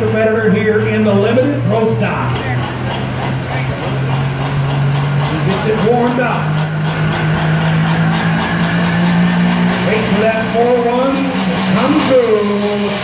competitor here in the limited pro stock. He gets it warmed up. Wait for that 4-1 to come through.